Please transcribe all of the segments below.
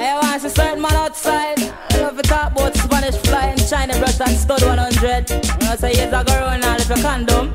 I want to certain man outside. I love to talk about Spanish fly and China brush and stud 100. I say yes, I go run all of your condom.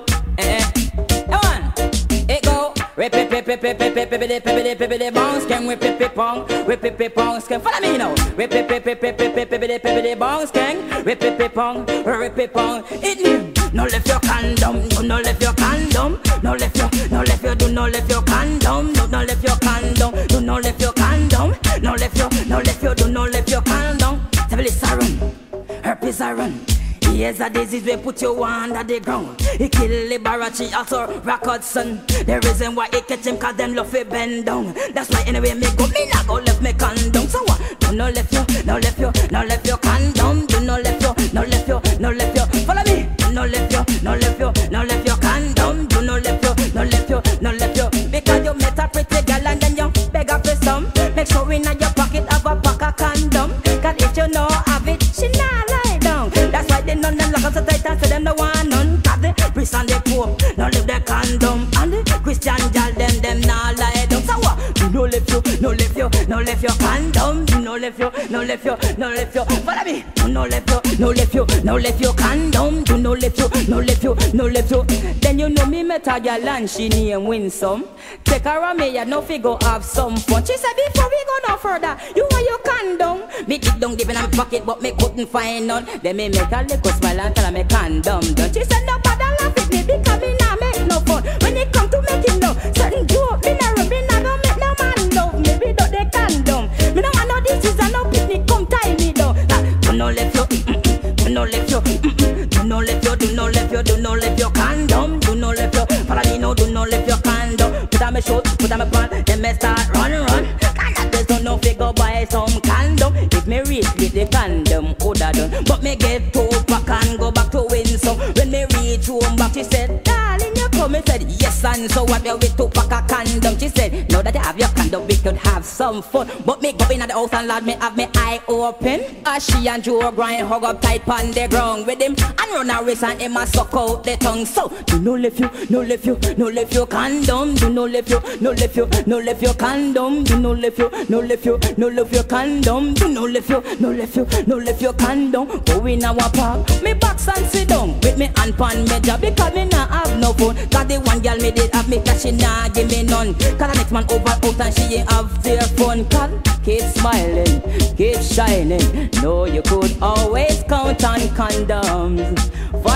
Come on, it go. Rip it, rip it, rip it, rip it, rip it, rip it, bounce can rip it, pong, rip it, bounce can. Follow me now. Rip it, rip it, rip it, rip it, rip it, bounce can rip it, pong, rip it, pong. It mean no left your condom, do no left your condom, no left your, do no left your condom, do no left your condom, do no left your condom, no left your, do no left your condom. Syphilis I run, herpes I run. Here's a disease we put you under the ground. He kill Liberace, also Rockudson. The reason why he catch him cause them love to bend down. That's why anyway me go, me not go left me condom. So what? Do no left your, no left your, no left your condom. Do no left your, no left your, no left your. Follow me. Do no left your, no left your, no left your condom. Do no left your, no left your, no left your. Because you met a pretty girl and then you beg her for some. Make sure in your pocket have a pack of condom. Cause if you know have it, she not lie down. That's why they none them lock up so tight and say them no want none. Cause the priest and the pope no leave the condom. And the Christian girl them not lie down. So what? Do no left you, no left you, no left your condom. Do no left you, no left you, no left you. Follow me. Do no left you, no left you, no left your condom. Do no left you, no left you, no left you. Then you know me met a girl and she name Winsome. Take her on me, you know fi go have some fun. She said before we go no further, you want your condom. Me dick down deep in my pocket but me couldn't find none. Then me make a little smile and tell her me condom done. She said nobody laugh at me because me nah make no fun. When it come to making love, certain joke me nah rub, me nah go make no man love me without the condom. Me no want no disease and no picnic come tie me down. Do no left you, do no left you, do no left you, do no left you, do no left your condom. Do no left you, follow me now, do no left your condom. Put on my short, put on my pant, then me start run. Cause don't know fi go buy some condom. If me reach with the condom, coulda done. But me get 2 pack and go back to Winsome. When me reach home back, she said, darling, you come. Me said, yes, and so what you with 2 pack of condom? She said, now that you have your condom, we could have some fun. But me go in at the house and lad, me have me eye open. As she and Joe grind, hug up tight on the ground with him and run a race and him a suck out the tongue. So, do no left you, no left you, no left your condom. Do no left you, no left you, no left your condom. Do no left you, no left you, no left your condom. Do no left you, no left you, no left your condom. Go in our park, me box and sit down with me hand pan me job because me nah have no phone. Cause the one girl me did have me cause she nah give me none. Cause the next man over out and she ain't have their phone. Cause keep smiling, keep shining. No, you could always count on condoms. For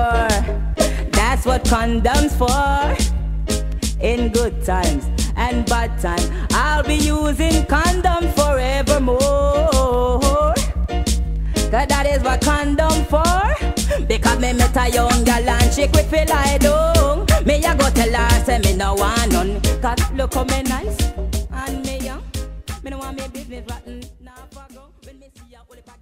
sure, that's what condoms for. In good times and bad times, I'll be using condoms forevermore. Cause that is what condom for. Because me met a young girl and she quit feel lie down. Me a go tell her say me no want none. Cause look how me nice and me young. Me no want me business rotten. Now for go when me see her.